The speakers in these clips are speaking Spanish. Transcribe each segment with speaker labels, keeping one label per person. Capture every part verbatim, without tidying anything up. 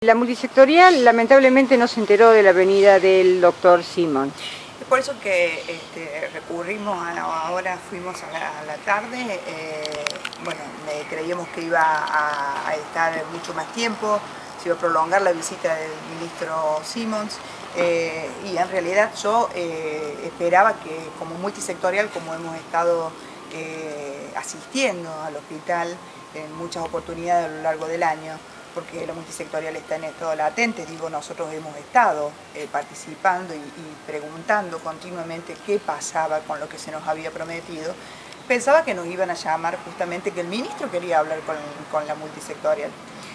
Speaker 1: La multisectorial lamentablemente no se enteró de la venida del doctor Simón.
Speaker 2: Es por eso que este, recurrimos, a, ahora fuimos a la, a la tarde, eh, bueno, eh, creíamos que iba a, a estar mucho más tiempo, se iba a prolongar la visita del ministro Simons, eh, y en realidad yo eh, esperaba que como multisectorial, como hemos estado eh, asistiendo al hospital en muchas oportunidades a lo largo del año, porque la multisectorial está en estado latente, digo, nosotros hemos estado eh, participando y, y preguntando continuamente qué pasaba con lo que se nos había prometido. Pensaba que nos iban a llamar justamente, que el ministro quería hablar con, con la multisectorial.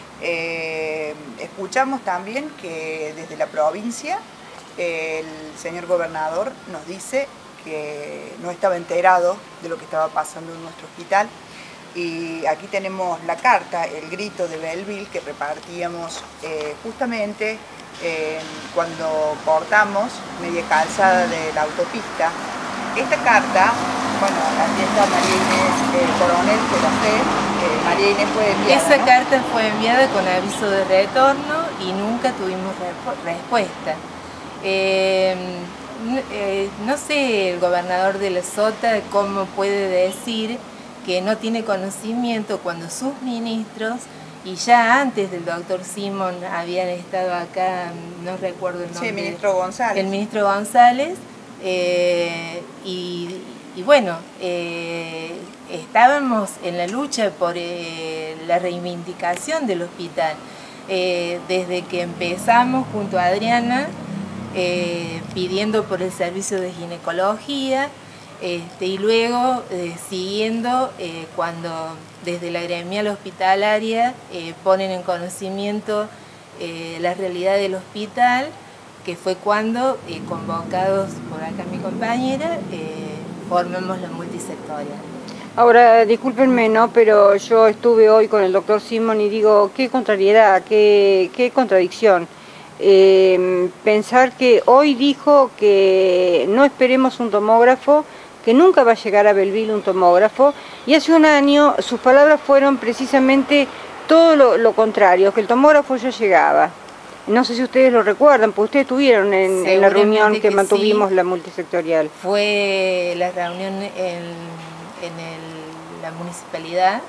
Speaker 2: Eh, escuchamos también que desde la provincia eh, el señor gobernador nos dice que no estaba enterado de lo que estaba pasando en nuestro hospital. Y aquí tenemos la carta, el grito de Belleville que repartíamos eh, justamente eh, cuando cortamos media calzada de la autopista. Esta carta, bueno, aquí está María Inés eh, Coronel, que la sé, eh, María Inés fue enviada,
Speaker 3: Esa
Speaker 2: ¿no?
Speaker 3: carta fue enviada con aviso de retorno y nunca tuvimos respuesta. Eh, eh, no sé el gobernador de La Sota cómo puede decir que no tiene conocimiento cuando sus ministros, y ya antes del doctor Simón habían estado acá, no recuerdo el nombre.
Speaker 2: Sí, el ministro González.
Speaker 3: El ministro González, eh, y, y bueno, eh, estábamos en la lucha por eh, la reivindicación del hospital. Eh, desde que empezamos junto a Adriana, eh, pidiendo por el servicio de ginecología, Este, y luego eh, siguiendo eh, cuando desde la gremial hospitalaria eh, ponen en conocimiento eh, la realidad del hospital, que fue cuando, eh, convocados por acá mi compañera, eh, formamos la multisectorial.
Speaker 1: Ahora, discúlpenme, ¿no? Pero yo estuve hoy con el doctor Simón y digo, qué contrariedad, qué, qué contradicción. Eh, pensar que hoy dijo que no esperemos un tomógrafo, que nunca va a llegar a Belleville un tomógrafo, y hace un año sus palabras fueron precisamente todo lo, lo contrario, que el tomógrafo ya llegaba. No sé si ustedes lo recuerdan, porque ustedes estuvieron en, en la reunión que, que mantuvimos sí. La multisectorial.
Speaker 3: Fue la reunión en, en el, la municipalidad,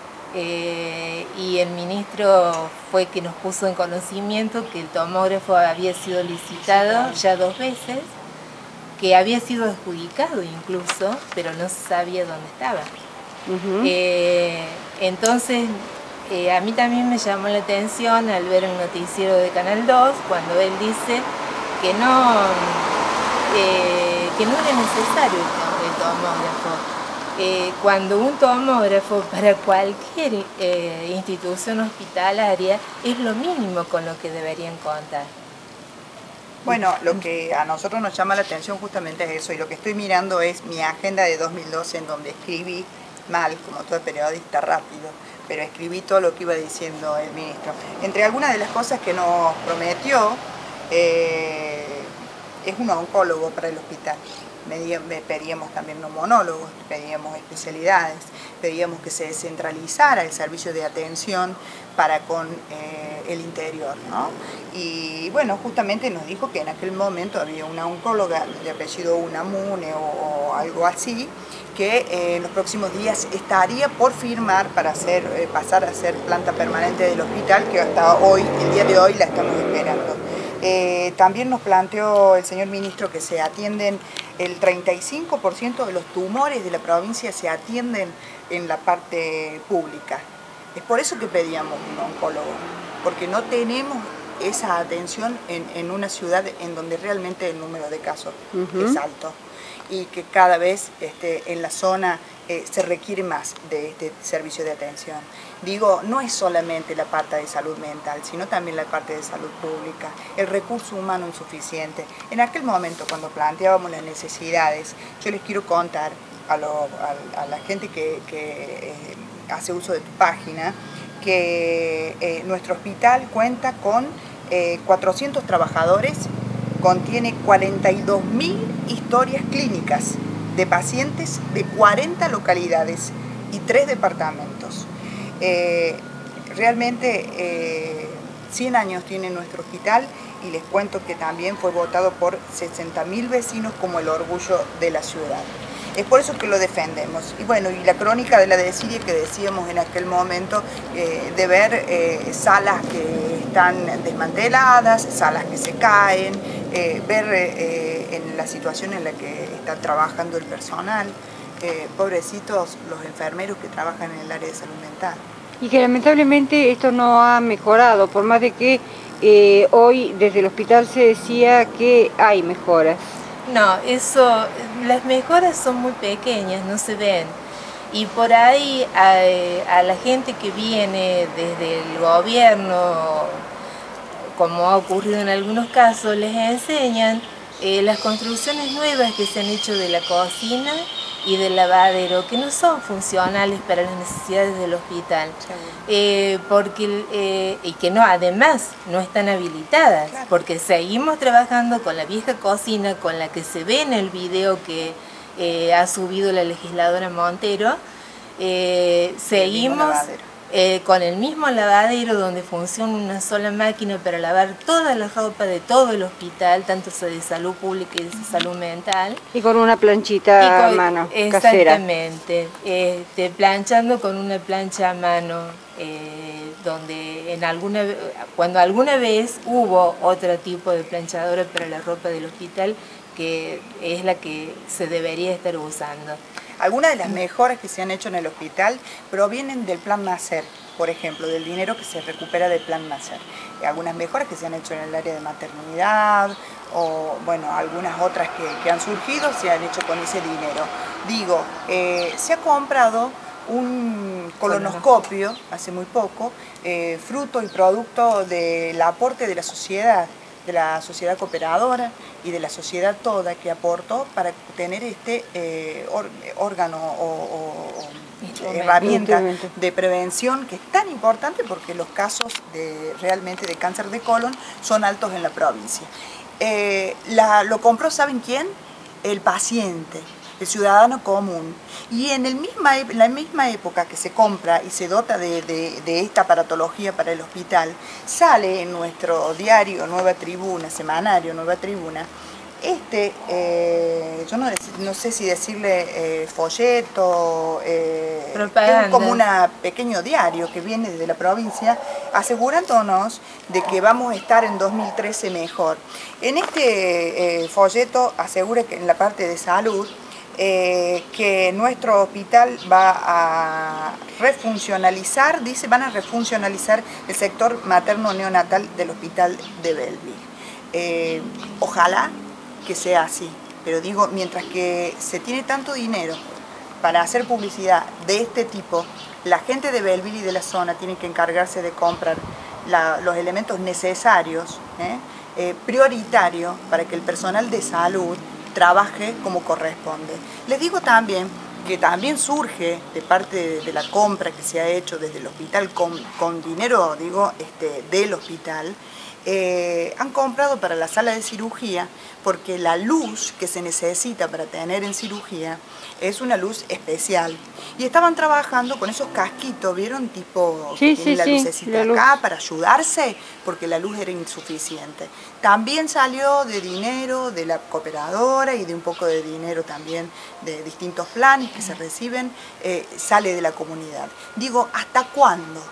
Speaker 3: eh, y el ministro fue que nos puso en conocimiento que el tomógrafo había sido licitado ya dos veces, que había sido adjudicado incluso, pero no se sabía dónde estaba. Uh-huh. eh, entonces, eh, a mí también me llamó la atención al ver un noticiero de Canal dos, cuando él dice que no, eh, que no era necesario el, el tomógrafo. Eh, cuando un tomógrafo para cualquier eh, institución hospitalaria es lo mínimo con lo que deberían contar.
Speaker 2: Bueno, lo que a nosotros nos llama la atención justamente es eso, y lo que estoy mirando es mi agenda de dos mil doce, en donde escribí mal, como todo periodista, rápido, pero escribí todo lo que iba diciendo el ministro. Entre algunas de las cosas que nos prometió, eh, es un oncólogo para el hospital. Pedíamos también monólogos, pedíamos especialidades, pedíamos que se descentralizara el servicio de atención para con eh, el interior, ¿no? Y bueno, justamente nos dijo que en aquel momento había una oncóloga de apellido Unamune o, o algo así, que eh, en los próximos días estaría por firmar para hacer, eh, pasar a ser planta permanente del hospital, que hasta hoy, el día de hoy, la estamos esperando. Eh, también nos planteó el señor ministro que se atienden, el treinta y cinco por ciento de los tumores de la provincia se atienden en la parte pública. Es por eso que pedíamos un oncólogo, porque no tenemos esa atención en, en una ciudad en donde realmente el número de casos uh-huh. es alto, y que cada vez este, en la zona eh, se requiere más de este servicio de atención. Digo, no es solamente la parte de salud mental, sino también la parte de salud pública, el recurso humano insuficiente. En aquel momento, cuando planteábamos las necesidades, yo les quiero contar a, lo, a, a la gente que, que eh, hace uso de tu página, que eh, nuestro hospital cuenta con eh, cuatrocientos trabajadores, contiene cuarenta y dos mil historias clínicas de pacientes de cuarenta localidades y tres departamentos. Eh, realmente eh, cien años tiene nuestro hospital y les cuento que también fue votado por sesenta mil vecinos como el orgullo de la ciudad. Es por eso que lo defendemos. Y bueno, y la crónica de la desidia que decíamos en aquel momento, eh, de ver eh, salas que están desmanteladas, salas que se caen, eh, ver eh, en la situación en la que está trabajando el personal, eh, pobrecitos los enfermeros que trabajan en el área de salud mental.
Speaker 1: Y que lamentablemente esto no ha mejorado, por más de que eh, hoy desde el hospital se decía que hay mejoras.
Speaker 3: No, eso, las mejoras son muy pequeñas, no se ven. Y por ahí a, a la gente que viene desde el gobierno, como ha ocurrido en algunos casos, les enseñan eh, las construcciones nuevas que se han hecho de la cocina y del lavadero, que no son funcionales para las necesidades del hospital, eh, porque, eh, y que no, además no están habilitadas, claro. Porque seguimos trabajando con la vieja cocina, con la que se ve en el video que eh, ha subido la legisladora Montero, eh, seguimos eh, con el mismo lavadero donde funciona una sola máquina para lavar toda la ropa de todo el hospital, tanto de salud pública y de salud mental.
Speaker 1: Y con una planchita con, a mano,
Speaker 3: exactamente, este, planchando con una plancha a mano, eh, donde en alguna, cuando alguna vez hubo otro tipo de planchadora para la ropa del hospital, que es la que se debería estar usando.
Speaker 2: Algunas de las mejoras que se han hecho en el hospital provienen del Plan Nacer, por ejemplo, del dinero que se recupera del Plan Nacer. Algunas mejoras que se han hecho en el área de maternidad o, bueno, algunas otras que, que han surgido se han hecho con ese dinero. Digo, eh, se ha comprado un colonoscopio hace muy poco, eh, fruto y producto del aporte de la sociedad, de la sociedad cooperadora y de la sociedad toda que aportó para tener este eh, or, órgano o, o, o herramienta de prevención que es tan importante porque los casos de, realmente de cáncer de colon son altos en la provincia. Eh, la, lo compró, ¿saben quién? El paciente, el ciudadano común. Y en el misma, la misma época que se compra y se dota de, de, de esta aparatología para el hospital, sale en nuestro diario Nueva Tribuna, semanario Nueva Tribuna, este, eh, yo no, no sé si decirle eh, folleto, eh, es como un pequeño diario que viene desde la provincia, asegurándonos de que vamos a estar en dos mil trece mejor. En este eh, folleto asegura que en la parte de salud, Eh, que nuestro hospital va a refuncionalizar, dice, van a refuncionalizar el sector materno-neonatal del hospital de Belleville. Eh, ojalá que sea así, pero digo, mientras que se tiene tanto dinero para hacer publicidad de este tipo, la gente de Belleville y de la zona tiene que encargarse de comprar la, los elementos necesarios, eh, eh, prioritarios, para que el personal de salud trabaje como corresponde. Les digo también que también surge de parte de, de la compra que se ha hecho desde el hospital con, con dinero, digo, este, del hospital, eh, han comprado para la sala de cirugía porque la luz que se necesita para tener en cirugía es una luz especial. Y estaban trabajando con esos casquitos, ¿vieron? Tipo,
Speaker 1: sí,
Speaker 2: que
Speaker 1: sí,
Speaker 2: tiene la
Speaker 1: sí,
Speaker 2: lucecita
Speaker 1: la luz.
Speaker 2: Acá para ayudarse, porque la luz era insuficiente. También salió de dinero de la cooperadora y de un poco de dinero también de distintos planes que se reciben, eh, sale de la comunidad. Digo, ¿hasta cuándo?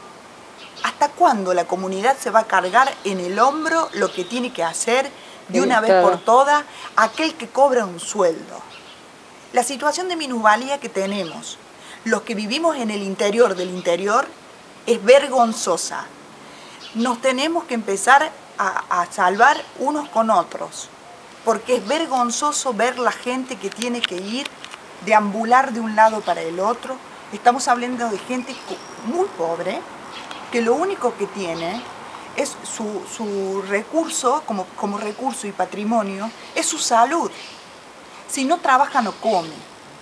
Speaker 2: ¿Hasta cuándo la comunidad se va a cargar en el hombro lo que tiene que hacer de una vez por todas aquel que cobra un sueldo? La situación de minusvalía que tenemos, los que vivimos en el interior del interior, es vergonzosa. Nos tenemos que empezar a, a salvar unos con otros, porque es vergonzoso ver la gente que tiene que ir, deambular de un lado para el otro. Estamos hablando de gente muy pobre, que lo único que tiene es su, su recurso, como, como recurso y patrimonio, es su salud. Si no trabaja, no come.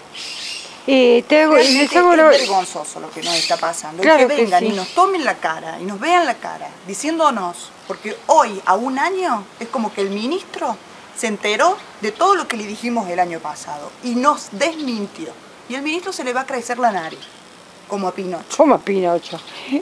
Speaker 1: Eh, te hago,
Speaker 2: Realmente
Speaker 1: te hago
Speaker 2: es
Speaker 1: lo...
Speaker 2: vergonzoso lo que nos está pasando.
Speaker 1: Claro
Speaker 2: y que vengan
Speaker 1: que sí.
Speaker 2: y nos tomen la cara, y nos vean la cara, diciéndonos, porque hoy, a un año, es como que el ministro se enteró de todo lo que le dijimos el año pasado, y nos desmintió. Y el ministro se le va a crecer la nariz. como Pinocho.
Speaker 1: Como Pinocho.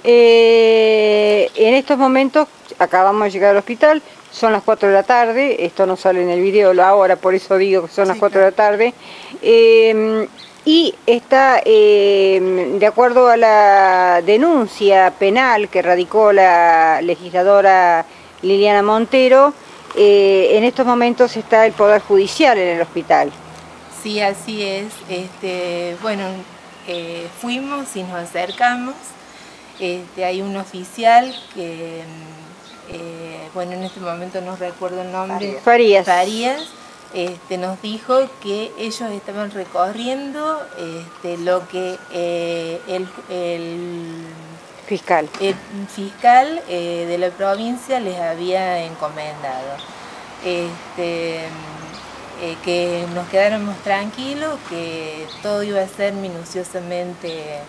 Speaker 1: Eh, en estos momentos acabamos de llegar al hospital, son las cuatro de la tarde, esto no sale en el video ahora, por eso digo que son las
Speaker 2: Sí,
Speaker 1: cuatro
Speaker 2: claro.
Speaker 1: de la tarde, eh, y está, eh, de acuerdo a la denuncia penal que radicó la legisladora Liliana Montero, eh, en estos momentos está el Poder Judicial en el hospital.
Speaker 3: Sí, así es. Este, bueno, eh, fuimos y nos acercamos. Este, hay un oficial que, eh, bueno, en este momento no recuerdo el nombre.
Speaker 1: Farías.
Speaker 3: Farías. Este, nos dijo que ellos estaban recorriendo este, lo que eh, el, el
Speaker 1: Fiscal.
Speaker 3: el fiscal eh, de la provincia les había encomendado. Este, Eh, que nos quedáramos tranquilos, que todo iba a ser minuciosamente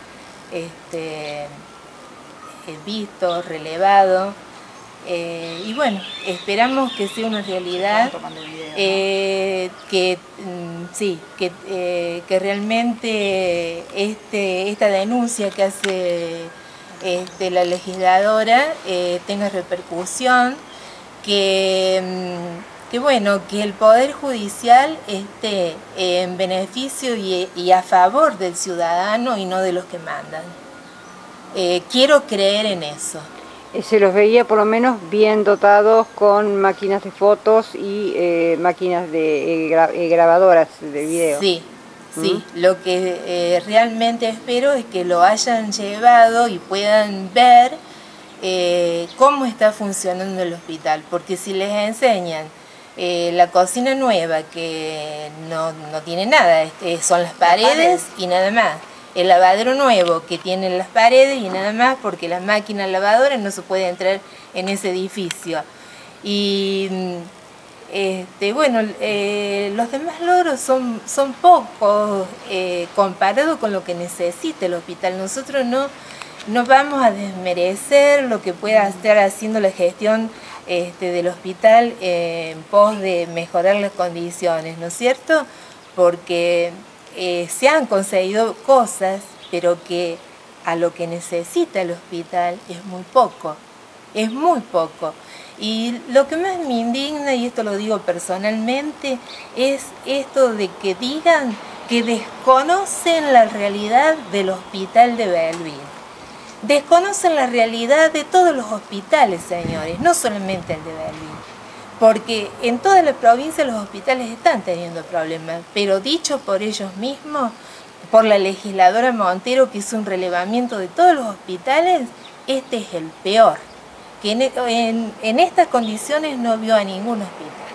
Speaker 3: este, eh, visto, relevado, eh, y bueno, esperamos que sea una realidad, eh, que mm, sí, que, eh, que realmente este, esta denuncia que hace este, la legisladora eh, tenga repercusión, que mm, que bueno, que el Poder Judicial esté en beneficio y, y a favor del ciudadano y no de los que mandan. Eh, quiero creer en eso.
Speaker 1: Se los veía por lo menos bien dotados con máquinas de fotos y eh, máquinas de eh, gra eh, grabadoras de video.
Speaker 3: Sí, sí. ¿Mm? Lo que eh, realmente espero es que lo hayan llevado y puedan ver eh, cómo está funcionando el hospital, porque si les enseñan Eh, la cocina nueva, que no, no tiene nada, este, son las paredes y nada más. El lavadero nuevo, que tiene las paredes y nada más, porque las máquinas lavadoras no se puede entrar en ese edificio. Y este, bueno, eh, los demás logros son, son pocos eh, comparados con lo que necesita el hospital. Nosotros no, no vamos a desmerecer lo que pueda estar haciendo la gestión Este, del hospital eh, en pos de mejorar las condiciones, ¿no es cierto? Porque eh, se han conseguido cosas, pero que a lo que necesita el hospital es muy poco, es muy poco. Y lo que más me indigna, y esto lo digo personalmente, es esto de que digan que desconocen la realidad del hospital de Belville. Desconocen la realidad de todos los hospitales, señores, no solamente el de Belville, porque en toda la provincia los hospitales están teniendo problemas, pero dicho por ellos mismos, por la legisladora Montero, que hizo un relevamiento de todos los hospitales, este es el peor, que en, en, en estas condiciones no vio a ningún hospital.